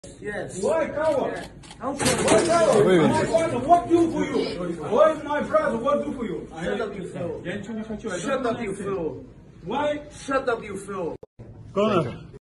Yes. Why, Conor? Yeah. Why, Conor? My brother, what do for you? Why is my brother, what do for you? Shut up, you fool. Shut up, you fool. Why? Shut up, you fool. Conor.